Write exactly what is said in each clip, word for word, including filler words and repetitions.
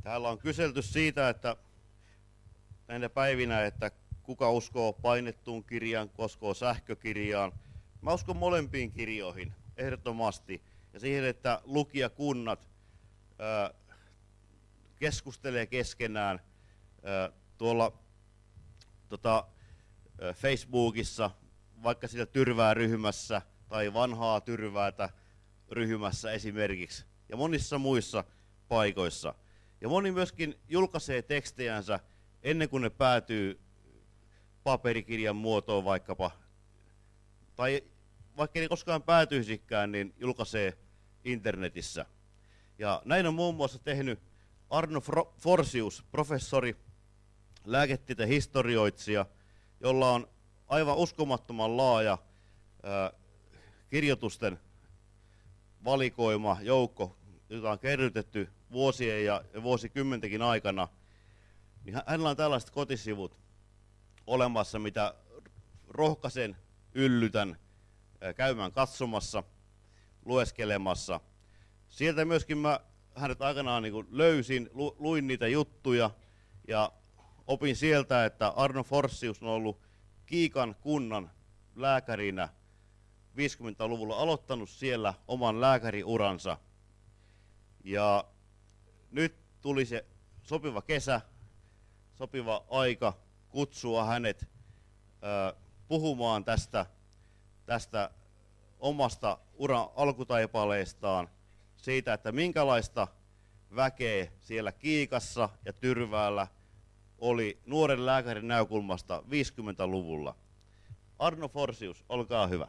Täällä on kyselty siitä, että näinä päivinä, että kuka uskoo painettuun kirjaan, kuka uskoo sähkökirjaan. Mä uskon molempiin kirjoihin, ehdottomasti. Ja siihen, että lukijakunnat ää, keskustelee keskenään ää, tuolla tota, ää, Facebookissa, vaikka siellä tyrvää ryhmässä tai vanhaa tyrväätä ryhmässä esimerkiksi, ja monissa muissa paikoissa. Ja moni myöskin julkaisee tekstejänsä ennen kuin ne päätyy paperikirjan muotoon vaikkapa, tai vaikka ei koskaan päätyisikään, niin julkaisee internetissä. Ja näin on muun muassa tehnyt Arno Forsius, professori, lääketieteen historioitsija, jolla on aivan uskomattoman laaja ää, kirjoitusten valikoima, joukko, jota on kerrytetty vuosien ja vuosikymmentenkin aikana. Niin hänellä on tällaiset kotisivut olemassa, mitä rohkaisen, yllytän käymään katsomassa, lueskelemassa. Sieltä myöskin mä hänet aikanaan niin kuin löysin, lu, luin niitä juttuja ja opin sieltä, että Arno Forsius on ollut Kiikan kunnan lääkärinä viisikymmentäluvulla, aloittanut siellä oman lääkäriuransa. Ja nyt tuli se sopiva kesä, sopiva aika kutsua hänet ö, puhumaan tästä, tästä omasta uran alkutaipaleestaan, siitä, että minkälaista väkeä siellä Kiikassa ja Tyrväällä oli nuoren lääkärin näkökulmasta viisikymmentäluvulla. Arno Forsius, olkaa hyvä.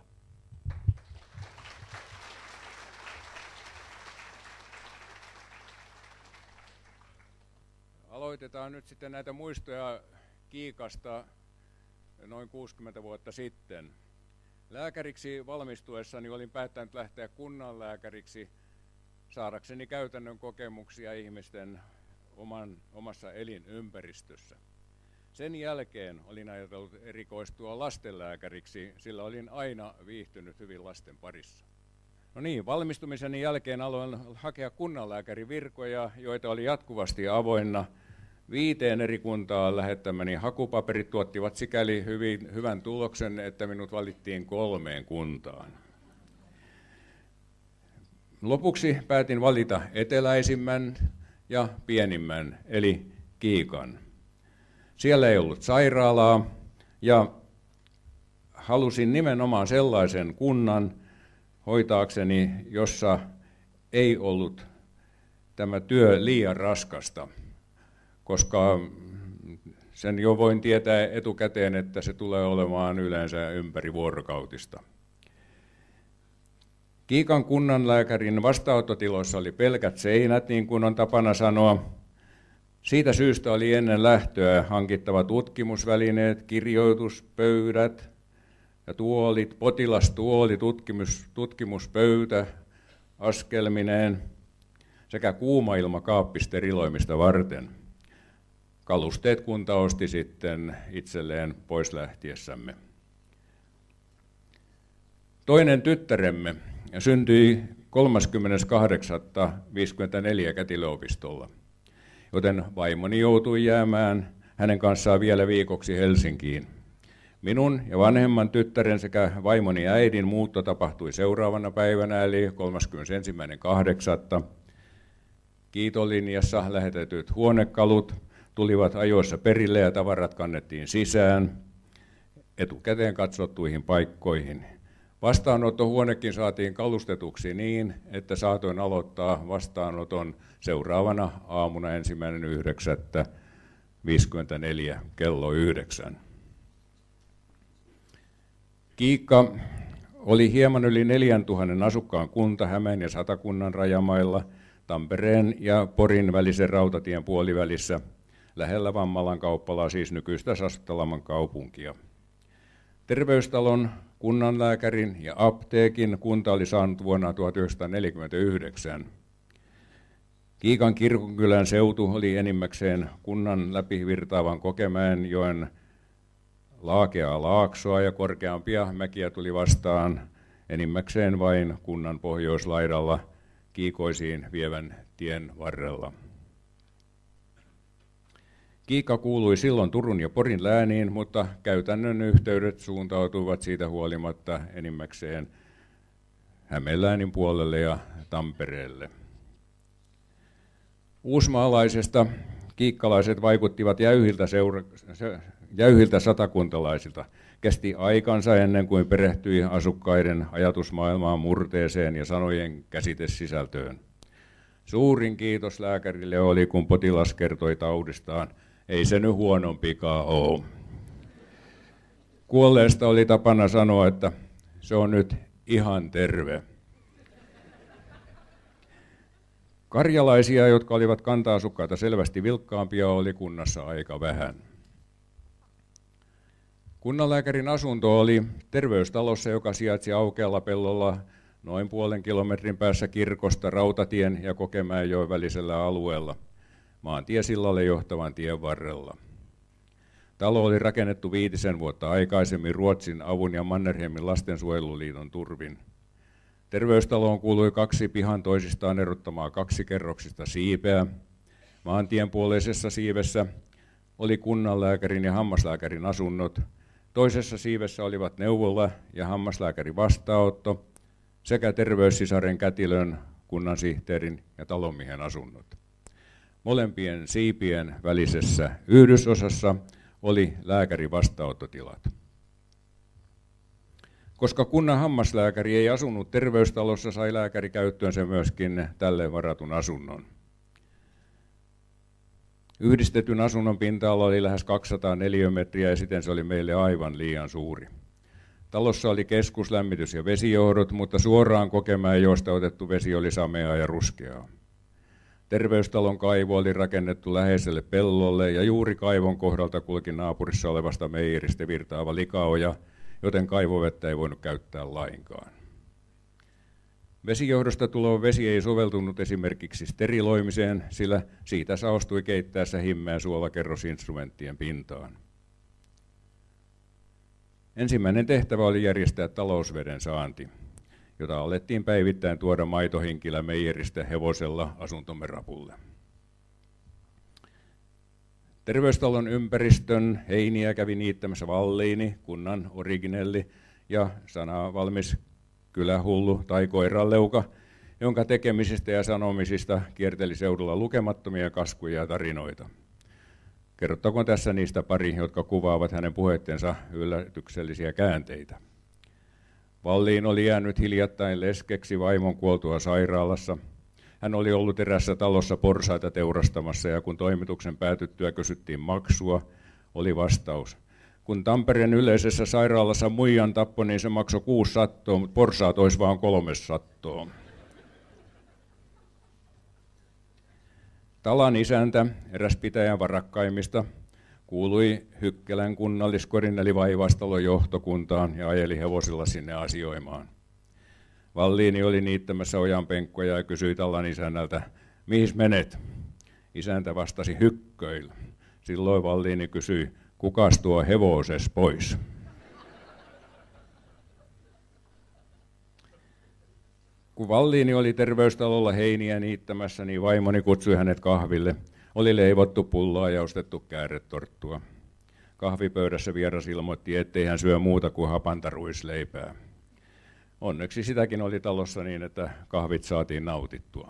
Aloitetaan nyt sitten näitä muistoja Kiikasta noin kuusikymmentä vuotta sitten. Lääkäriksi valmistuessani olin päättänyt lähteä kunnanlääkäriksi saadakseni käytännön kokemuksia ihmisten oman, omassa elinympäristössä. Sen jälkeen olin ajatellut erikoistua lastenlääkäriksi, sillä olin aina viihtynyt hyvin lasten parissa. No niin, valmistumiseni jälkeen aloin hakea kunnanlääkärivirkoja, joita oli jatkuvasti avoinna. Viiteen eri kuntaan lähettämäni hakupaperit tuottivat sikäli hyvin, hyvän tuloksen, että minut valittiin kolmeen kuntaan. Lopuksi päätin valita eteläisimmän ja pienimmän, eli Kiikan. Siellä ei ollut sairaalaa ja halusin nimenomaan sellaisen kunnan hoitaakseni, jossa ei ollut tämä työ liian raskasta, koska sen jo voin tietää etukäteen, että se tulee olemaan yleensä ympäri vuorokautista. Kiikan kunnanlääkärin vastaanottotiloissa oli pelkät seinät, niin kuin on tapana sanoa. Siitä syystä oli ennen lähtöä hankittava tutkimusvälineet, kirjoituspöydät ja tuolit, potilastuoli, tutkimus, tutkimuspöytä askelmineen sekä kuumailmakaappi steriloimista varten. Kalusteet kunta osti sitten itselleen pois lähtiessämme. Toinen tyttäremme syntyi kolmaskymmenes kahdeksas viisikymmentäneljä Kätilöopistolla, joten vaimoni joutui jäämään hänen kanssaan vielä viikoksi Helsinkiin. Minun ja vanhemman tyttären sekä vaimoni äidin muutto tapahtui seuraavana päivänä, eli kolmaskymmenesensimmäinen kahdeksatta Kiitolinjassa lähetetyt huonekalut tulivat ajoissa perille ja tavarat kannettiin sisään etukäteen katsottuihin paikkoihin. Vastaanottohuonekin saatiin kalustetuksi niin, että saatoin aloittaa vastaanoton seuraavana aamuna ensimmäinen yhdeksättä viisikymmentäneljä kello yhdeksän. Kiikka oli hieman yli neljäntuhannen asukkaan kunta Hämeen ja Satakunnan rajamailla Tampereen ja Porin välisen rautatien puolivälissä lähellä Vammalan kauppalaa, siis nykyistä Sastalaman kaupunkia. Terveystalon, kunnanlääkärin ja apteekin kunta oli saanut vuonna tuhatyhdeksänsataaneljäkymmentäyhdeksän. Kiikan kirkonkylän seutu oli enimmäkseen kunnan läpi virtaavan Kokemäenjoen laakeaa laaksoa ja korkeampia mäkiä tuli vastaan enimmäkseen vain kunnan pohjoislaidalla kiikoisiin vievän tien varrella. Kiikka kuului silloin Turun ja Porin lääniin, mutta käytännön yhteydet suuntautuivat siitä huolimatta enimmäkseen Hämeenläänin puolelle ja Tampereelle. Uusmaalaisesta kiikkalaiset vaikuttivat jäyhiltä, seura- jäyhiltä satakuntalaisilta. Kesti aikansa ennen kuin perehtyi asukkaiden ajatusmaailmaan, murteeseen ja sanojen käsitesisältöön. Suurin kiitos lääkärille oli, kun potilas kertoi taudistaan. Ei se nyt huonompikaan ole. Kuolleesta oli tapana sanoa, että se on nyt ihan terve. Karjalaisia, jotka olivat kanta-asukkaita selvästi vilkkaampia, oli kunnassa aika vähän. Kunnanlääkärin asunto oli terveystalossa, joka sijaitsi aukealla pellolla noin puolen kilometrin päässä kirkosta Rautatien ja Kokemäenjoen välisellä alueella, maantiesillalle johtavan tien varrella. Talo oli rakennettu viitisen vuotta aikaisemmin Ruotsin avun ja Mannerheimin lastensuojeluliiton turvin. Terveystaloon kuului kaksi pihan toisistaan erottamaa kaksikerroksista siipeä. Maantien puoleisessa siivessä oli kunnanlääkärin ja hammaslääkärin asunnot. Toisessa siivessä olivat neuvola ja hammaslääkärin vastaanotto sekä terveyssisaren kätilön, kunnansihteerin ja talonmiehen asunnot. Molempien siipien välisessä yhdysosassa oli lääkärin vastaanottotilat. Koska kunnan hammaslääkäri ei asunut terveystalossa, sai lääkäri käyttöönsä myöskin tälle varatun asunnon. Yhdistetyn asunnon pinta-ala oli lähes kaksisataa neliömetriä ja siten se oli meille aivan liian suuri. Talossa oli keskuslämmitys ja vesijohdot, mutta suoraan Kokemäenjoesta otettu vesi oli sameaa ja ruskeaa. Terveystalon kaivo oli rakennettu läheiselle pellolle ja juuri kaivon kohdalta kulki naapurissa olevasta meijeristä virtaava likaoja, joten kaivovettä ei voinut käyttää lainkaan. Vesijohdosta tuleva vesi ei soveltunut esimerkiksi steriloimiseen, sillä siitä saostui keittäessä himmeä suolakerrosinstrumenttien pintaan. Ensimmäinen tehtävä oli järjestää talousveden saanti, jota alettiin päivittäin tuoda maitohinkillä meijeristä hevosella asuntomme rapulle. Terveystalon ympäristön heiniä kävi niittämässä Valliini, kunnan originelli ja sanavalmis kylähullu tai koiranleuka, jonka tekemisistä ja sanomisista kierteli seudulla lukemattomia kaskuja ja tarinoita. Kerrottakoon tässä niistä pari, jotka kuvaavat hänen puheittensa yllätyksellisiä käänteitä. Valliin oli jäänyt hiljattain leskeksi vaimon kuoltua sairaalassa. Hän oli ollut erässä talossa porsaita teurastamassa ja kun toimituksen päätyttyä kysyttiin maksua, oli vastaus. Kun Tampereen yleisessä sairaalassa muijan tappo, niin se maksoi kuusi sattoa, mutta porsaat olisi vaan kolme sattoa. Talan isäntä, eräs pitäjän varakkaimmista, kuului Hykkelän kunnalliskorin eli Vaivaistalon johtokuntaan ja ajeli hevosilla sinne asioimaan. Valliini oli niittämässä ojanpenkkoja ja kysyi talon isännältä, mihin menet? Isäntä vastasi hykköillä. Silloin Valliini kysyi, kukas tuo hevoses pois? Kun Valliini oli terveystalolla heiniä niittämässä, niin vaimoni kutsui hänet kahville. Oli leivottu pullaa ja ostettu kääretorttua. Kahvipöydässä vieras ilmoitti, ettei hän syö muuta kuin hapantaruisleipää. Onneksi sitäkin oli talossa niin, että kahvit saatiin nautittua.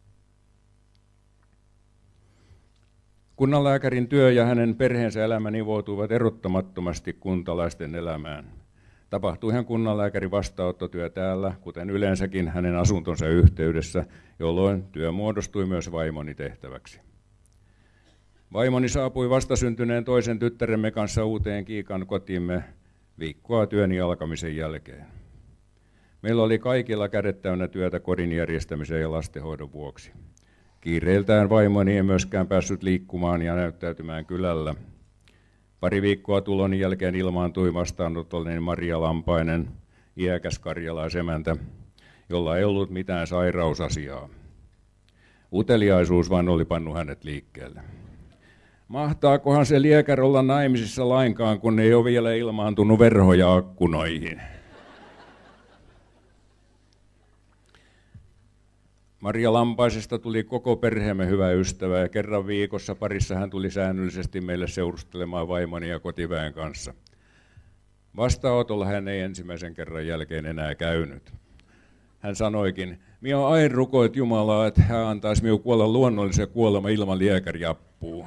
Kunnanlääkärin työ ja hänen perheensä elämä nivoutuivat erottamattomasti kuntalaisten elämään. Tapahtuihan kunnanlääkärin vastaanottotyö täällä, kuten yleensäkin hänen asuntonsa yhteydessä, jolloin työ muodostui myös vaimoni tehtäväksi. Vaimoni saapui vastasyntyneen toisen tyttäremme kanssa uuteen Kiikan kotiimme viikkoa työni alkamisen jälkeen. Meillä oli kaikilla kädet täynnä työtä kodin järjestämisen ja lastenhoidon vuoksi. Kiireiltään vaimoni ei myöskään päässyt liikkumaan ja näyttäytymään kylällä. Pari viikkoa tuloni jälkeen ilmaantui vastaanotolleni Maria Lampainen, iäkäs karjalaisemäntä, jolla ei ollut mitään sairausasiaa. Uteliaisuus vain oli pannut hänet liikkeelle. Mahtaakohan se liekär olla naimisissa lainkaan, kun ei ole vielä ilmaantunut verhoja akkunoihin? Maria Lampaisesta tuli koko perheemme hyvä ystävä ja kerran viikossa parissa hän tuli säännöllisesti meille seurustelemaan vaimoni ja kotiväen kanssa. Vastaanotolla hän ei ensimmäisen kerran jälkeen enää käynyt. Hän sanoikin, minä aina rukoit Jumalaa, että hän antaisi minun kuolla luonnollisen kuolema ilman lääkäriappua.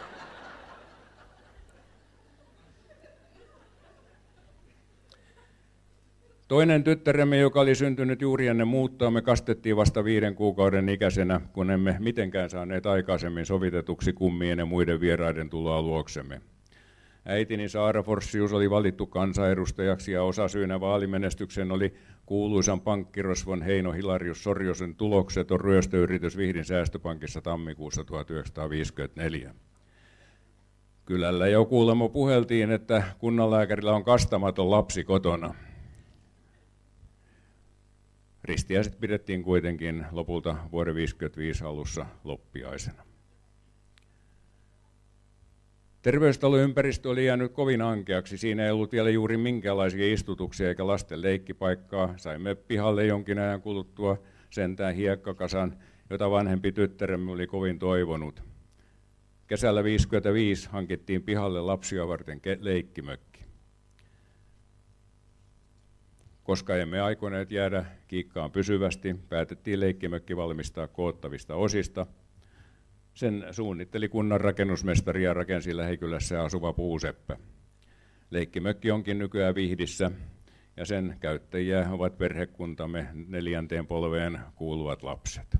Toinen tyttäremme, joka oli syntynyt juuri ennen muuttoa, me kastettiin vasta viiden kuukauden ikäisenä, kun emme mitenkään saaneet aikaisemmin sovitetuksi kummien ja muiden vieraiden tuloa luoksemme. Äitini Saara Forssius oli valittu kansanedustajaksi ja osasyynä vaalimenestykseen oli kuuluisan pankkirosvon Heino Hilarius Sorjosen tulokseton ryöstöyritys Vihdin säästöpankissa tammikuussa tuhatyhdeksänsataaviisikymmentäneljä. Kylällä jo kuulemma puheltiin, että kunnanlääkärillä on kastamaton lapsi kotona. Ristiäiset pidettiin kuitenkin lopulta vuoden tuhatyhdeksänsataaviisikymmentäviisi alussa loppiaisena. Terveystaloympäristö oli jäänyt kovin ankeaksi. Siinä ei ollut vielä juuri minkäänlaisia istutuksia eikä lasten leikkipaikkaa. Saimme pihalle jonkin ajan kuluttua sentään hiekkakasan, jota vanhempi tyttäremme oli kovin toivonut. Kesällä tuhatyhdeksänsataaviisikymmentäviisi hankittiin pihalle lapsia varten leikkimökki. Koska emme aikoneet jäädä kiikkaan pysyvästi, päätettiin leikkimökki valmistaa koottavista osista. Sen suunnitteli kunnan rakennusmestari ja rakensi lähikylässä asuva puuseppä. Leikkimökki onkin nykyään Vihdissä ja sen käyttäjiä ovat perhekuntamme neljänteen polveen kuuluvat lapset.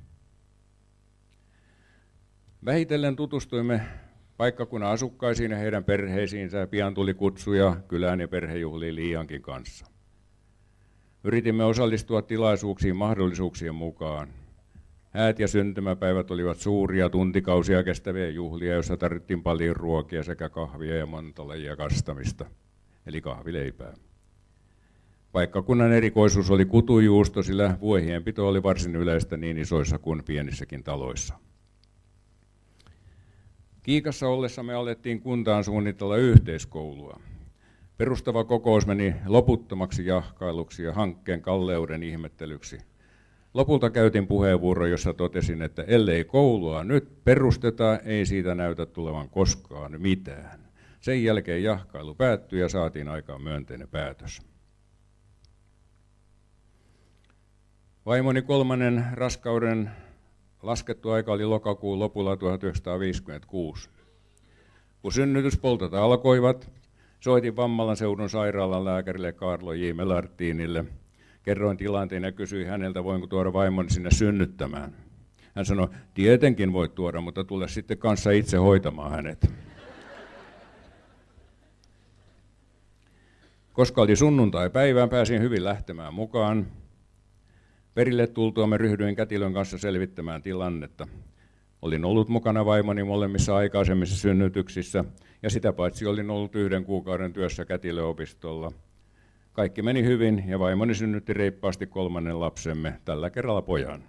Vähitellen tutustuimme paikkakunnan asukkaisiin ja heidän perheisiinsä ja pian tuli kutsuja kylään ja perhejuhliin Liiankin kanssa. Yritimme osallistua tilaisuuksiin mahdollisuuksien mukaan. Häät ja syntymäpäivät olivat suuria tuntikausia kestäviä juhlia, joissa tarvittiin paljon ruokia sekä kahvia ja monta lajia kastamista, eli kahvileipää. Paikkakunnan erikoisuus oli kutujuusto, sillä vuohienpito oli varsin yleistä niin isoissa kuin pienissäkin taloissa. Kiikassa ollessa me alettiin kuntaan suunnitella yhteiskoulua. Perustava kokous meni loputtomaksi jahkailuksi ja hankkeen kalleuden ihmettelyksi. Lopulta käytin puheenvuoron, jossa totesin, että ellei koulua nyt perusteta, ei siitä näytä tulevan koskaan mitään. Sen jälkeen jahkailu päättyi ja saatiin aikaan myönteinen päätös. Vaimoni kolmannen raskauden laskettu aika oli lokakuun lopulla tuhatyhdeksänsataaviisikymmentäkuusi. Kun synnytyspoltot alkoivat, soitin Vammalan seudun sairaalan lääkärille Kaarlo J. Melartinille. Kerroin tilanteen ja kysyin häneltä, voinko tuoda vaimoni sinne synnyttämään. Hän sanoi, tietenkin voit tuoda, mutta tule sitten kanssa itse hoitamaan hänet. Koska oli sunnuntai-päivään, pääsin hyvin lähtemään mukaan. Perille tultuamme ryhdyin kätilön kanssa selvittämään tilannetta. Olin ollut mukana vaimoni molemmissa aikaisemmissa synnytyksissä ja sitä paitsi olin ollut yhden kuukauden työssä kätilöopistolla. Kaikki meni hyvin ja vaimoni synnytti reippaasti kolmannen lapsemme, tällä kerralla pojan.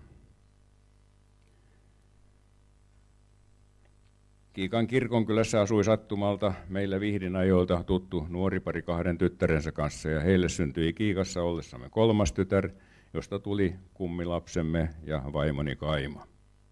Kiikan kirkonkylässä asui sattumalta meille Vihdin ajoilta tuttu nuori pari kahden tyttärensä kanssa ja heille syntyi Kiikassa ollessamme kolmas tytär, josta tuli kummilapsemme ja vaimoni Kaima.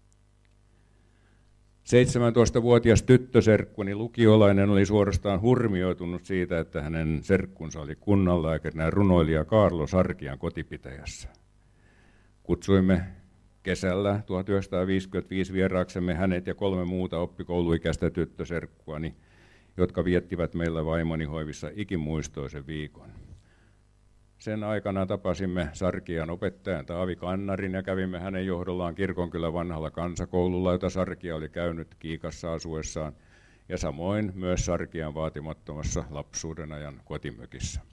seitsemäntoistavuotias tyttöserkkuni lukiolainen oli suorastaan hurmioitunut siitä, että hänen serkkunsa oli kunnanlääkärinä runoilija Kaarlo Sarkian kotipitäjässä. Kutsuimme kesällä tuhatyhdeksänsataaviisikymmentäviisi vieraaksemme hänet ja kolme muuta oppikouluikäistä tyttöserkkuani, jotka viettivät meillä vaimoni hoivissa ikimuistoisen viikon. Sen aikana tapasimme Sarkian opettajan Taavi Kannarin ja kävimme hänen johdollaan Kirkonkylän vanhalla kansakoululla, jota Sarkia oli käynyt Kiikassa asuessaan, ja samoin myös Sarkian vaatimattomassa lapsuuden ajan kotimökissä.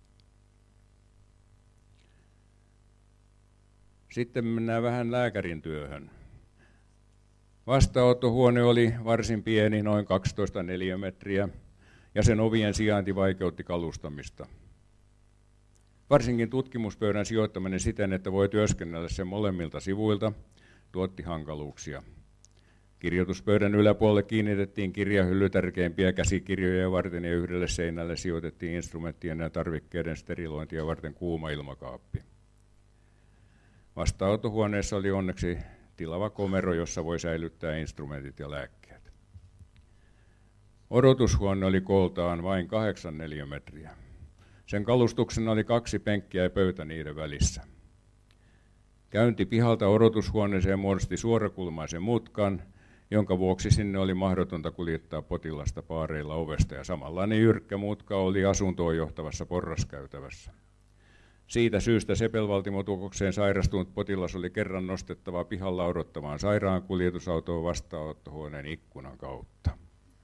Sitten mennään vähän lääkärin työhön. Vastaanottohuone oli varsin pieni, noin kaksitoista neliömetriä, ja sen ovien sijainti vaikeutti kalustamista. Varsinkin tutkimuspöydän sijoittaminen siten, että voi työskennellä sen molemmilta sivuilta, tuotti hankaluuksia. Kirjoituspöydän yläpuolelle kiinnitettiin kirjahylly tärkeimpiä käsikirjoja varten ja yhdelle seinälle sijoitettiin instrumenttien ja tarvikkeiden sterilointia varten kuuma ilmakaappi. Vastaanottohuoneessa oli onneksi tilava komero, jossa voi säilyttää instrumentit ja lääkkeet. Odotushuone oli kooltaan vain kahdeksan neliömetriä. Sen kalustuksena oli kaksi penkkiä ja pöytä niiden välissä. Käynti pihalta odotushuoneeseen muodosti suorakulmaisen mutkan, jonka vuoksi sinne oli mahdotonta kuljettaa potilasta paareilla ovesta, ja samanlainen jyrkkä mutka oli asuntoon johtavassa porraskäytävässä. Siitä syystä sepelvaltimotukokseen sairastunut potilas oli kerran nostettava pihalla odottamaan sairaankuljetusautoon vastaanottohuoneen ikkunan kautta.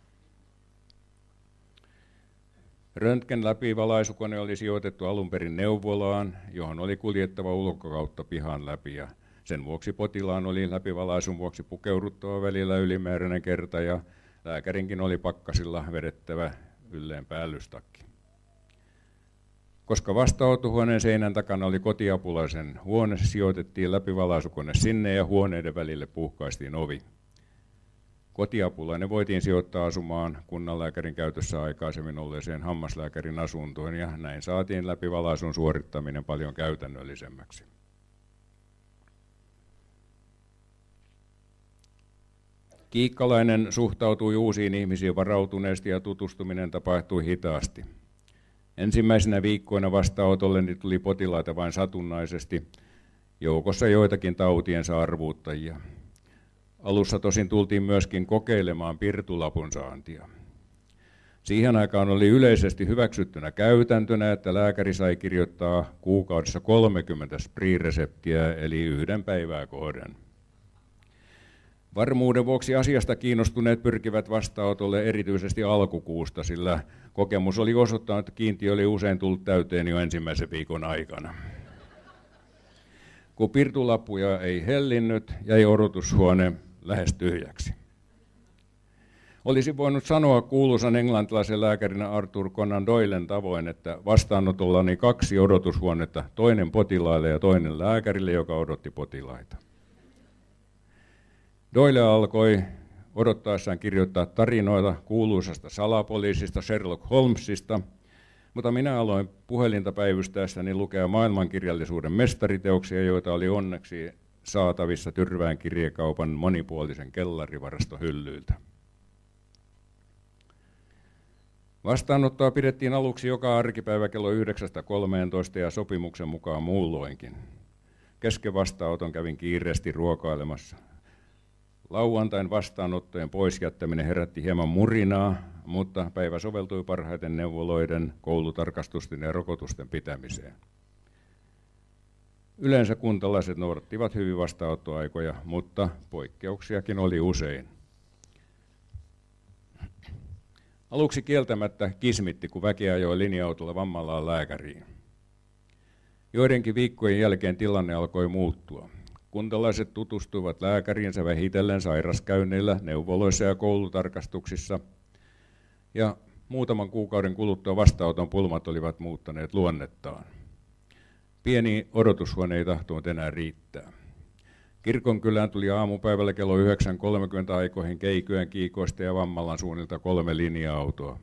Röntgen läpivalaisukone oli sijoitettu alun perin neuvolaan, johon oli kuljettava ulkokautta pihan läpi, ja sen vuoksi potilaan oli läpivalaisun vuoksi pukeuduttava välillä ylimääräinen kerta, ja lääkärinkin oli pakkasilla vedettävä ylleen päällystakki. Koska vastaanottohuoneen seinän takana oli kotiapulaisen huone, sijoitettiin läpivalaisukone sinne ja huoneiden välille puhkaistiin ovi. Kotiapulainen voitiin sijoittaa asumaan kunnanlääkärin käytössä aikaisemmin olleeseen hammaslääkärin asuntoon, ja näin saatiin läpivalaisun suorittaminen paljon käytännöllisemmäksi. Kiikkalainen suhtautui uusiin ihmisiin varautuneesti ja tutustuminen tapahtui hitaasti. Ensimmäisenä viikkoina vastaanotolleni tuli potilaita vain satunnaisesti, joukossa joitakin tautiensa arvuuttajia. Alussa tosin tultiin myöskin kokeilemaan pirtulapun saantia. Siihen aikaan oli yleisesti hyväksyttynä käytäntönä, että lääkäri sai kirjoittaa kuukaudessa kolmekymmentä spriireseptiä, eli yhden päivää kohden. Varmuuden vuoksi asiasta kiinnostuneet pyrkivät vastaanotolle erityisesti alkukuusta, sillä kokemus oli osoittanut, että kiintiö oli usein tullut täyteen jo ensimmäisen viikon aikana. Kun pirtulappuja ei hellinnyt, jäi odotushuone lähes tyhjäksi. Olisi voinut sanoa kuuluisan englantilaisen lääkärin Arthur Conan Doylen tavoin, että vastaanotollani kaksi odotushuonetta, toinen potilaille ja toinen lääkärille, joka odotti potilaita. Doyle alkoi odottaessaan kirjoittaa tarinoita kuuluisasta salapoliisista Sherlock Holmesista, mutta minä aloin puhelinta päivystäessäni lukea maailmankirjallisuuden mestariteoksia, joita oli onneksi saatavissa Tyrvään kirjakaupan monipuolisen kellarivarastohyllyiltä. Vastaanottoa pidettiin aluksi joka arkipäivä kello yhdeksästä kolmeentoista ja sopimuksen mukaan muulloinkin. Kesken vastaanoton kävin kiireesti ruokailemassa. Lauantain vastaanottojen poisjättäminen herätti hieman murinaa, mutta päivä soveltui parhaiten neuvoloiden, koulutarkastusten ja rokotusten pitämiseen. Yleensä kuntalaiset noudattivat hyvin vastaanottoaikoja, mutta poikkeuksiakin oli usein. Aluksi kieltämättä kismitti, kun väki ajoi linja-autolla vammallaan lääkäriin. Joidenkin viikkojen jälkeen tilanne alkoi muuttua. Kuntalaiset tutustuivat lääkäriinsä vähitellen sairaskäynneillä, neuvoloissa ja koulutarkastuksissa, ja muutaman kuukauden kuluttua vastaanoton pulmat olivat muuttaneet luonnettaan. Pieni odotushuone ei tahtonut enää riittää. Kirkonkylään tuli aamupäivällä kello yhdeksän kolmekymmentä aikoihin Keikyön Kiikoista ja Vammalan suunnilta kolme linja-autoa.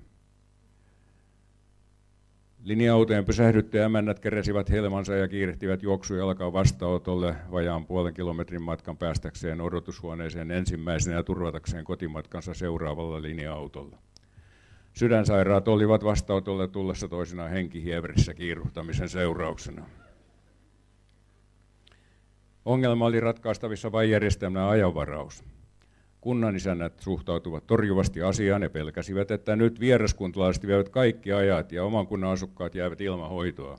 Linja-autojen pysähdyttyä emännät keräsivät helmansa ja kiirehtivät juoksujalkaa vastaanotolle vajaan puolen kilometrin matkan päästäkseen odotushuoneeseen ensimmäisenä ja turvatakseen kotimatkansa seuraavalla linja-autolla. Sydänsairaat olivat vastaanotolle tullessa toisinaan henkihieverissä kiiruhtamisen seurauksena. Ongelma oli ratkaistavissa vain järjestelmän ajanvaraus. Kunnanisännät suhtautuvat torjuvasti asiaan ja pelkäsivät, että nyt vieraskuntalaiset vievät kaikki ajat ja oman kunnan asukkaat jäävät ilman hoitoa.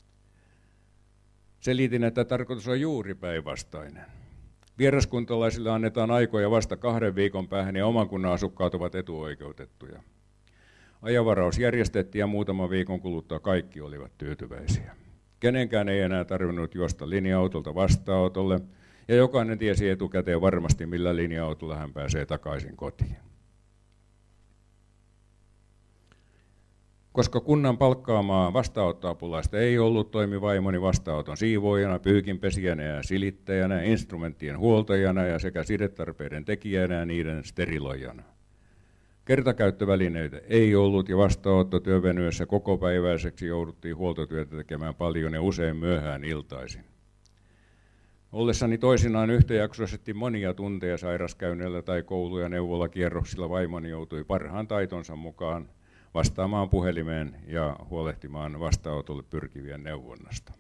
Selitin, että tarkoitus on juuri päinvastainen. Vieraskuntalaisille annetaan aikoja vasta kahden viikon päähän ja oman kunnan asukkaat ovat etuoikeutettuja. Ajanvaraus järjestettiin ja muutaman viikon kuluttua kaikki olivat tyytyväisiä. Kenenkään ei enää tarvinnut juosta linja-autolta vastaanotolle, ja jokainen tiesi etukäteen varmasti, millä linja-autolla hän pääsee takaisin kotiin. Koska kunnan palkkaamaa vastaanottoapulaista ei ollut, toimi vaimoni vastaanoton siivoojana, pyykinpesijänä ja silittäjänä, instrumenttien huoltajana ja sekä sidetarpeiden tekijänä ja niiden steriloijana. Kertakäyttövälineitä ei ollut ja vastaanottotyön venyessä kokopäiväiseksi jouduttiin huoltotyötä tekemään paljon ja usein myöhään iltaisin. Ollessani toisinaan yhtäjaksoisesti monia tunteja sairaskäynneillä tai koulu- ja neuvolakierroksilla vaimoni joutui parhaan taitonsa mukaan vastaamaan puhelimeen ja huolehtimaan vastaanotolle pyrkivien neuvonnasta.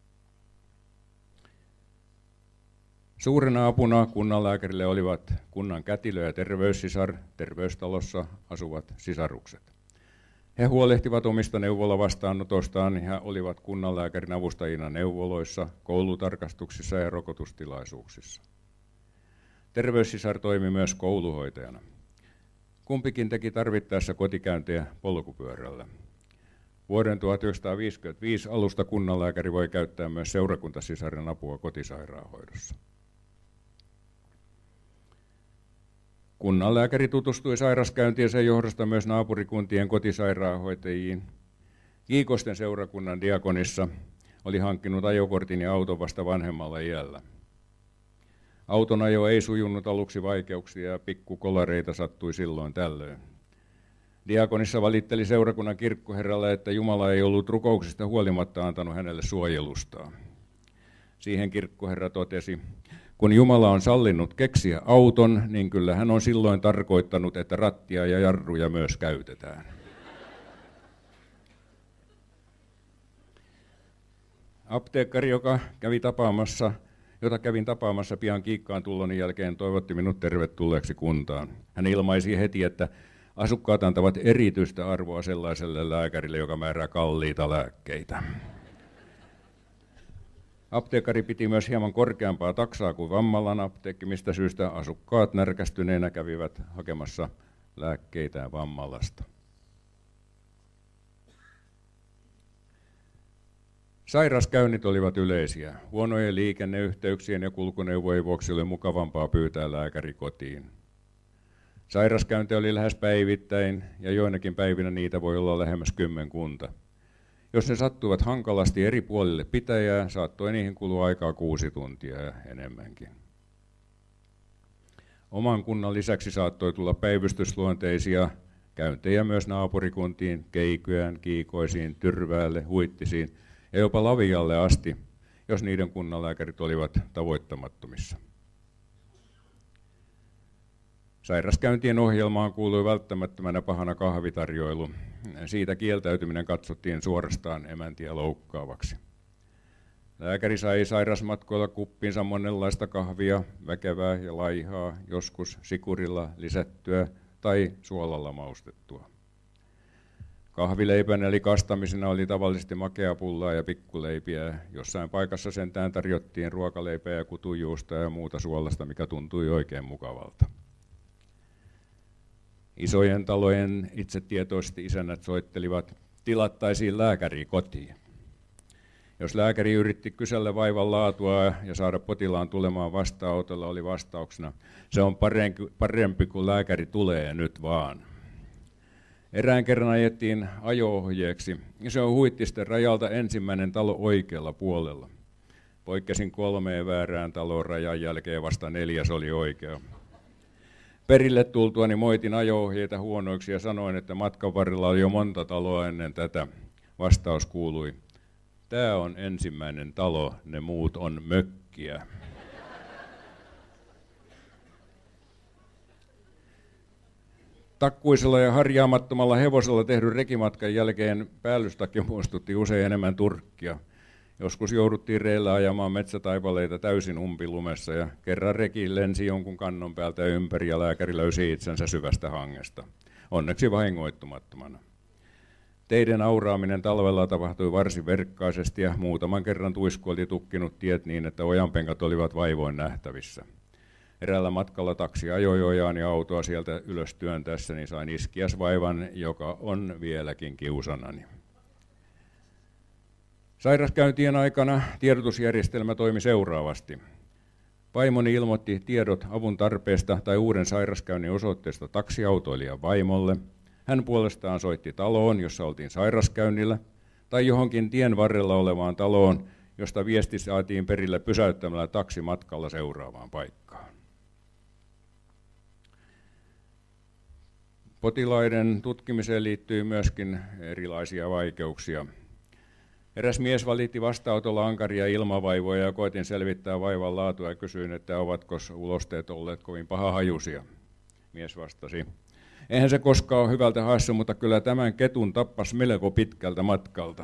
Suurena apuna kunnanlääkärille olivat kunnan kätilö ja terveyssisar, terveystalossa asuvat sisarukset. He huolehtivat omista neuvolavastaanotostaan ja olivat kunnanlääkärin avustajina neuvoloissa, koulutarkastuksissa ja rokotustilaisuuksissa. Terveyssisar toimi myös kouluhoitajana. Kumpikin teki tarvittaessa kotikäyntejä polkupyörällä. Vuoden tuhatyhdeksänsataaviisikymmentäviisi alusta kunnanlääkäri voi käyttää myös seurakuntasisaren apua kotisairaanhoidossa. Kunnanlääkäri tutustui sairaskäyntiensä johdosta myös naapurikuntien kotisairaanhoitajiin. Kiikosten seurakunnan diakonissa oli hankkinut ajokortin ja auton vasta vanhemmalla iällä. Auton ajo ei sujunut aluksi vaikeuksia ja pikkukolareita sattui silloin tällöin. Diakonissa valitteli seurakunnan kirkkoherralle, että Jumala ei ollut rukouksista huolimatta antanut hänelle suojelustaan. Siihen kirkkoherra totesi, kun Jumala on sallinut keksiä auton, niin kyllä hän on silloin tarkoittanut, että rattia ja jarruja myös käytetään. Apteekkari, joka kävi tapaamassa, jota kävin tapaamassa pian kiikkaan tulloni jälkeen, toivotti minut tervetulleeksi kuntaan. Hän ilmaisi heti, että asukkaat antavat erityistä arvoa sellaiselle lääkärille, joka määrää kalliita lääkkeitä. Apteekkari piti myös hieman korkeampaa taksaa kuin Vammalan apteekki, mistä syystä asukkaat närkästyneenä kävivät hakemassa lääkkeitään Vammalasta. Sairaskäynnit olivat yleisiä. Huonojen liikenneyhteyksien ja kulkuneuvojen vuoksi oli mukavampaa pyytää lääkäri kotiin. Sairaskäynti oli lähes päivittäin ja joinakin päivinä niitä voi olla lähemmäs kymmenkunta. Jos ne sattuivat hankalasti eri puolille pitäjää, saattoi niihin kulua aikaa kuusi tuntia ja enemmänkin. Oman kunnan lisäksi saattoi tulla päivystysluonteisia käyntejä myös naapurikuntiin, Keikyään, Kiikoisiin, Tyrväälle, Huittisiin ja jopa Lavialle asti, jos niiden kunnanlääkärit olivat tavoittamattomissa. Sairaskäyntien ohjelmaan kuului välttämättömänä pahana kahvitarjoilu. Siitä kieltäytyminen katsottiin suorastaan emäntiä loukkaavaksi. Lääkäri sai sairasmatkoilla kuppiinsa monenlaista kahvia, väkevää ja laihaa, joskus sikurilla lisättyä tai suolalla maustettua. Kahvileipän eli kastamisena oli tavallisesti makeapullaa ja pikkuleipiä. Jossain paikassa sentään tarjottiin ruokaleipää ja kutunjuusta ja muuta suolasta, mikä tuntui oikein mukavalta. Isojen talojen itsetietoisesti isännät soittelivat, tilattaisiin lääkäri kotiin. Jos lääkäri yritti kysellä vaivan laatua ja saada potilaan tulemaan vastaanotolla, oli vastauksena, se on parempi kuin lääkäri tulee nyt vaan. Erään kerran ajettiin ajo-ohjeeksi, ja se on Huittisten rajalta ensimmäinen talo oikealla puolella. Poikkesin kolmeen väärään talon rajan jälkeen, vasta neljäs oli oikea. Perille tultuani moitin ajo-ohjeita huonoiksi ja sanoin, että matkan varrella oli jo monta taloa ennen tätä. Vastaus kuului, tämä on ensimmäinen talo, ne muut on mökkiä. Takkuisella ja harjaamattomalla hevosella tehdyn rekimatkan jälkeen päällystakki muistutti usein enemmän Turkkia. Joskus jouduttiin reillä ajamaan metsätaipaleita täysin umpilumessa ja kerran reki lensi jonkun kannon päältä ympäri ja lääkäri löysi itsensä syvästä hangesta. Onneksi vahingoittumattomana. Teiden auraaminen talvella tapahtui varsin verkkaisesti ja muutaman kerran tuisku oli tukkinut tiet niin, että ojanpenkat olivat vaivoin nähtävissä. Eräällä matkalla taksi ajoi ojaan ja autoa sieltä ylös työntäessäni sain iskiäsvaivan, joka on vieläkin kiusanani. Sairaskäyntien aikana tiedotusjärjestelmä toimi seuraavasti. Vaimoni ilmoitti tiedot avun tarpeesta tai uuden sairaskäynnin osoitteesta taksiautoilijan vaimolle. Hän puolestaan soitti taloon, jossa oltiin sairaskäynnillä, tai johonkin tien varrella olevaan taloon, josta viesti saatiin perille pysäyttämällä taksi matkalla seuraavaan paikkaan. Potilaiden tutkimiseen liittyy myöskin erilaisia vaikeuksia. Eräs mies valitti vastaanotolla ankaria ilmavaivoja ja koitin selvittää vaivan laatua ja kysyin, että ovatko ulosteet olleet kovin pahahajuisia. Mies vastasi, eihän se koskaan ole hyvältä haissu, mutta kyllä tämän ketun tappas melko pitkältä matkalta.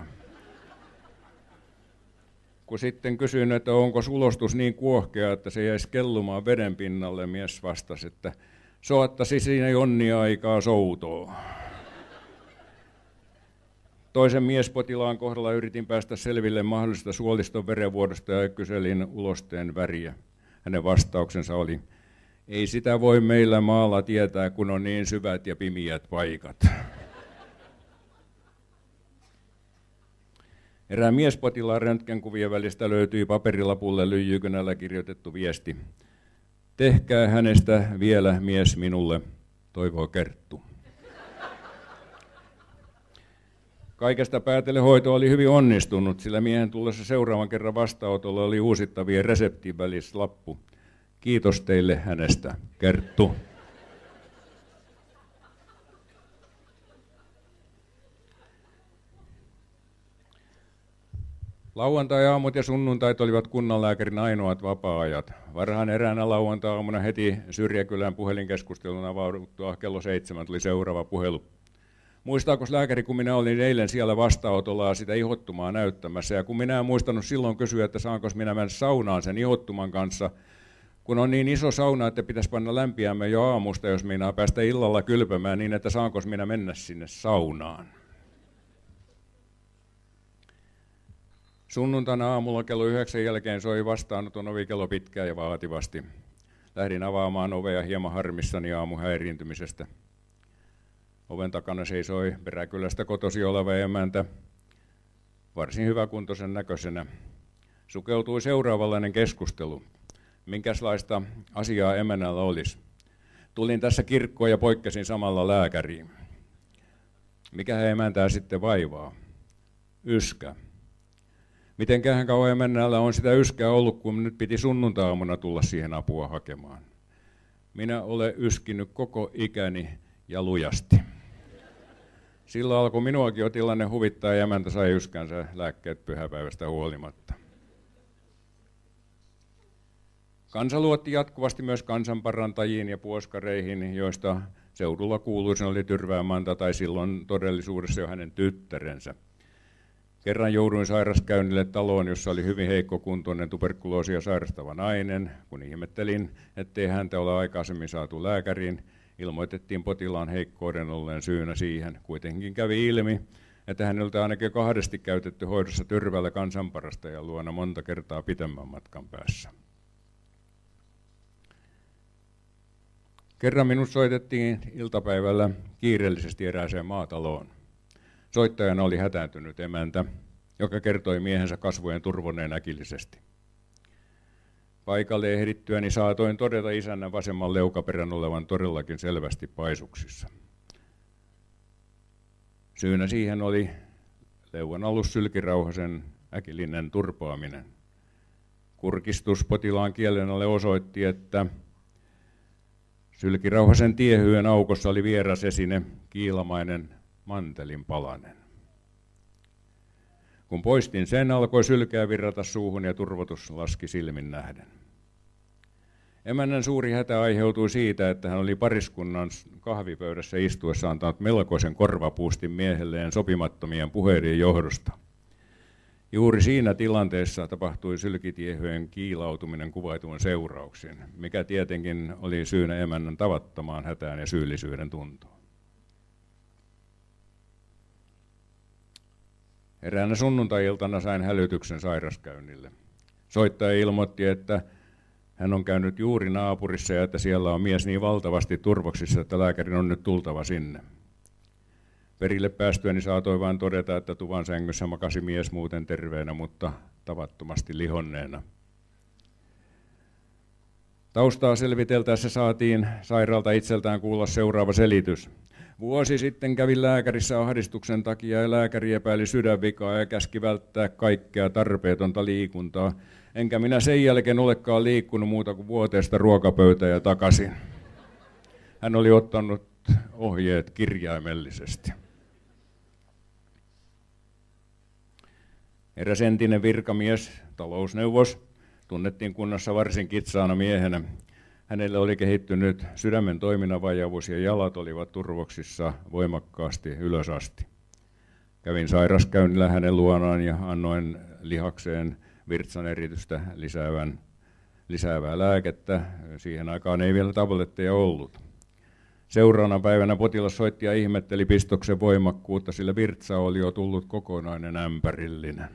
Kun sitten kysyin, että onko ulostus niin kuohkea, että se jäisi kellumaan veden pinnalle, mies vastasi, että soattasi siinä jonnia aikaa soutoa. Toisen miespotilaan kohdalla yritin päästä selville mahdollisesta suoliston verenvuodosta ja kyselin ulosteen väriä. Hänen vastauksensa oli, ei sitä voi meillä maalla tietää, kun on niin syvät ja pimiät paikat. Erään miespotilaan röntgenkuvien välistä löytyi paperilapulle lyijykynällä kirjoitettu viesti. Tehkää hänestä vielä mies minulle, toivoo Kerttu. Kaikesta päätellen hoito oli hyvin onnistunut, sillä miehen tullessa seuraavan kerran vastaanotolle oli uusittavien reseptin välissä lappu. Kiitos teille hänestä, Kerttu. Lauantai-aamut ja sunnuntait olivat kunnanlääkärin ainoat vapaa-ajat. Varhain eräänä lauantai-aamuna heti Syrjäkylän puhelinkeskustelun avauduttua kello seitsemän tuli seuraava puhelu. Muistaako lääkäri, kun minä olin eilen siellä vastaanotolla sitä ihottumaa näyttämässä, ja kun minä en muistanut silloin kysyä, että saanko minä mennä saunaan sen ihottuman kanssa, kun on niin iso sauna, että pitäisi panna lämpiämme jo aamusta, jos minä päästä illalla kylpemään niin, että saanko minä mennä sinne saunaan. Sunnuntaina aamulla kello yhdeksän jälkeen soi vastaanoton ovi kello pitkään ja vaativasti. Lähdin avaamaan ovea hieman harmissani aamuhäiriintymisestä. Oven takana seisoi Peräkylästä kotosi oleva emäntä, varsin hyväkuntoisen näköisenä. Sukeutui seuraavanlainen keskustelu. Minkälaista asiaa emännällä olisi? Tulin tässä kirkkoon ja poikkesin samalla lääkäriin. Mikä emäntää sitten vaivaa? Yskä. Mitenkähän kauan emännällä on sitä yskää ollut, kun nyt piti sunnuntaamuna tulla siihen apua hakemaan. Minä olen yskinyt koko ikäni ja lujasti. Silloin alkoi minuakin jo tilanne huvittaa ja emäntä sai yskänsä lääkkeet pyhäpäivästä huolimatta. Kansa luotti jatkuvasti myös kansanparantajiin ja puoskareihin, joista seudulla kuuluisin oli Tyrväämanta tai silloin todellisuudessa jo hänen tyttärensä. Kerran jouduin sairaskäynnille taloon, jossa oli hyvin heikkokuntoinen tuberkuloosia sairastava nainen. Kun ihmettelin, ettei häntä ole aikaisemmin saatu lääkäriin, ilmoitettiin potilaan heikkouden olleen syynä siihen. Kuitenkin kävi ilmi, että häneltä ainakin kahdesti käytetty hoidossa Tyrväällä kansanparastajan luona monta kertaa pitemmän matkan päässä. Kerran minut soitettiin iltapäivällä kiireellisesti erääseen maataloon. Soittajana oli hätääntynyt emäntä, joka kertoi miehensä kasvojen turvonneen äkillisesti. Paikalle ehdittyäni saatoin todeta isännän vasemman leukaperän olevan todellakin selvästi paisuksissa. Syynä siihen oli leuan alussylkirauhasen äkillinen turpoaminen. Kurkistus potilaan kielen alle osoitti, että sylkirauhasen tiehyön aukossa oli vieras esine, kiilamainen mantelin palanen. Kun poistin sen, alkoi sylkeä virrata suuhun ja turvotus laski silmin nähden. Emännän suuri hätä aiheutui siitä, että hän oli pariskunnan kahvipöydässä istuessa antanut melkoisen korvapuustin miehelleen sopimattomien puheiden johdosta. Juuri siinä tilanteessa tapahtui sylkitiehyön kiilautuminen kuvaituin seurauksin, mikä tietenkin oli syynä emännän tavattomaan hätään ja syyllisyyden tuntoon. Eräänä sunnuntai-iltana sain hälytyksen sairaskäynnille. Soittaja ilmoitti, että hän on käynyt juuri naapurissa ja että siellä on mies niin valtavasti turvoksissa, että lääkärin on nyt tultava sinne. Perille päästyäni saatoi vain todeta, että tuvan sängyssä makasi mies muuten terveenä, mutta tavattomasti lihonneena. Taustaa selviteltäessä saatiin sairaalta itseltään kuulla seuraava selitys. Vuosi sitten kävin lääkärissä ahdistuksen takia ja lääkäri epäili sydänvikaa ja käski välttää kaikkea tarpeetonta liikuntaa. Enkä minä sen jälkeen olekaan liikkunut muuta kuin vuoteesta ruokapöytään ja takaisin. Hän oli ottanut ohjeet kirjaimellisesti. Eräs entinen virkamies, talousneuvos, tunnettiin kunnassa varsin kitsaana miehenä. Hänelle oli kehittynyt sydämen toiminnanvajavuus ja jalat olivat turvoksissa voimakkaasti ylös asti. Kävin sairaskäynnillä hänen luonaan ja annoin lihakseen virtsan eritystä lisäävän, lisäävää lääkettä. Siihen aikaan ei vielä tabletteja ollut. Seuraavana päivänä potilas soitti ja ihmetteli pistoksen voimakkuutta, sillä virtsa oli jo tullut kokonainen ämpärillinen.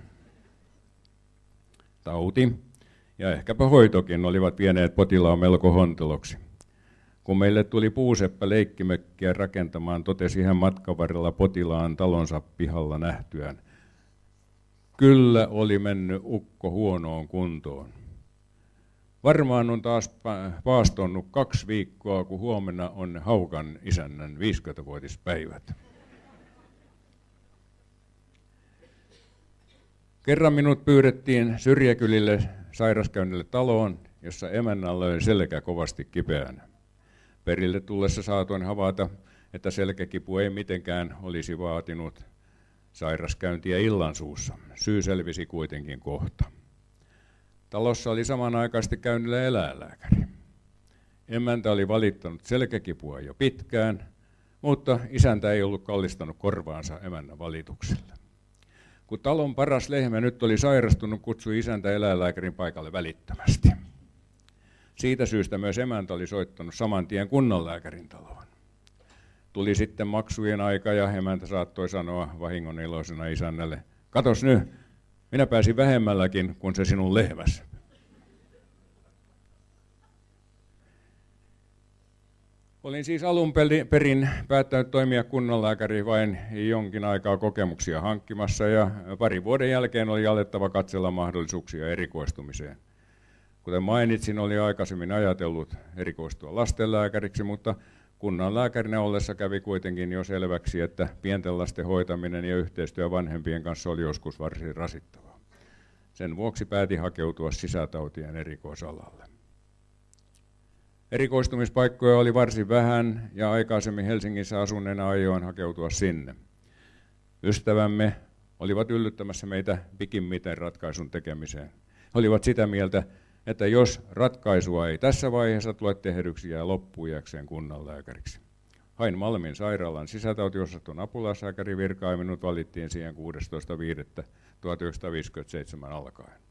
Tauti ja ehkäpä hoitokin olivat vieneet potilaan melko honteloksi. Kun meille tuli puuseppä leikkimökkiä rakentamaan, totesi hän matkan varrella potilaan talonsa pihalla nähtyään: kyllä oli mennyt ukko huonoon kuntoon. Varmaan on taas paastonnut kaksi viikkoa, kun huomenna on Haukan isännän viisikymmenvuotispäivät. Kerran minut pyydettiin syrjäkylille sairaskäynnille taloon, jossa emännällä oli selkä kovasti kipeänä. Perille tullessa saatoin havaita, että selkäkipu ei mitenkään olisi vaatinut sairaskäyntiä illansuussa. Syy selvisi kuitenkin kohta. Talossa oli samanaikaisesti käynnillä eläinlääkäri. Emäntä oli valittanut selkäkipua jo pitkään, mutta isäntä ei ollut kallistanut korvaansa emännän valitukselle. Kun talon paras lehmä nyt oli sairastunut, kutsui isäntä eläinlääkärin paikalle välittömästi. Siitä syystä myös emäntä oli soittanut saman tien kunnanlääkärin taloon. Tuli sitten maksujen aika ja emäntä saattoi sanoa vahingon iloisena isännälle: katos nyt, minä pääsin vähemmälläkin kuin se sinun lehmäs. Olin siis alun perin päättänyt toimia kunnanlääkäri vain jonkin aikaa kokemuksia hankkimassa, ja parin vuoden jälkeen oli alettava katsella mahdollisuuksia erikoistumiseen. Kuten mainitsin, oli aikaisemmin ajatellut erikoistua lastenlääkäriksi, mutta kunnanlääkärinä ollessa kävi kuitenkin jo selväksi, että pienten lasten hoitaminen ja yhteistyö vanhempien kanssa oli joskus varsin rasittavaa. Sen vuoksi päätin hakeutua sisätautien erikoisalalle. Erikoistumispaikkoja oli varsin vähän ja aikaisemmin Helsingissä asuneena ajoin hakeutua sinne. Ystävämme olivat yllyttämässä meitä pikimmiten ratkaisun tekemiseen. He olivat sitä mieltä, että jos ratkaisua ei tässä vaiheessa tule tehdyksi, jää loppuiäkseen kunnanlääkäriksi. Hain Malmin sairaalan sisätautiosaston apulaislääkärivirkaa ja minut valittiin siihen kuudestoista viidettä tuhatyhdeksänsataaviisikymmentäseitsemän alkaen.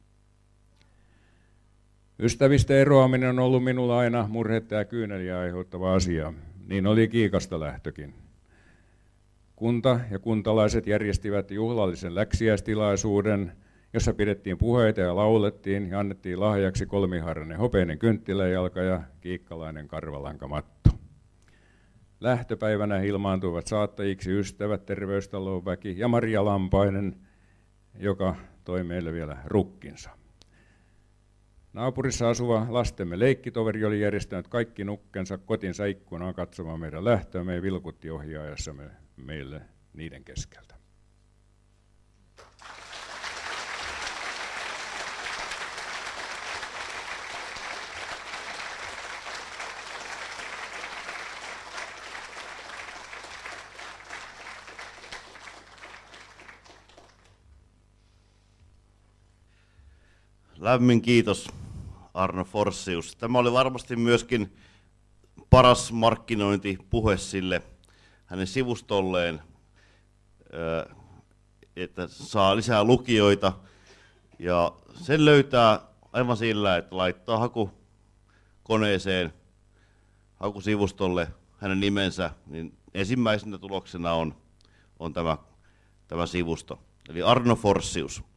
Ystävistä eroaminen on ollut minulla aina murhetta ja kyyneliä aiheuttava asia. Niin oli Kiikasta lähtökin. Kunta ja kuntalaiset järjestivät juhlallisen läksiäistilaisuuden, jossa pidettiin puheita ja laulettiin ja annettiin lahjaksi kolmiharjainen hopeinen kynttiläjalka ja kiikkalainen karvalankamatto. Lähtöpäivänä ilmaantuivat saattajiksi ystävät, terveystalon väki ja Maria Lampainen, joka toi meille vielä rukkinsa. Naapurissa asuva lastemme leikkitoveri oli järjestänyt kaikki nukkensa kotinsa ikkunaan katsomaan meidän lähtöämme ja vilkutti ohjaajassamme meille niiden keskeltä. Lämmin kiitos, Arno Forssius. Tämä oli varmasti myöskin paras markkinointipuhe sille hänen sivustolleen, että saa lisää lukijoita. Ja sen löytää aivan sillä, että laittaa hakukoneeseen, hakusivustolle hänen nimensä, niin ensimmäisenä tuloksena on, on tämä, tämä sivusto. Eli Arno Forssius.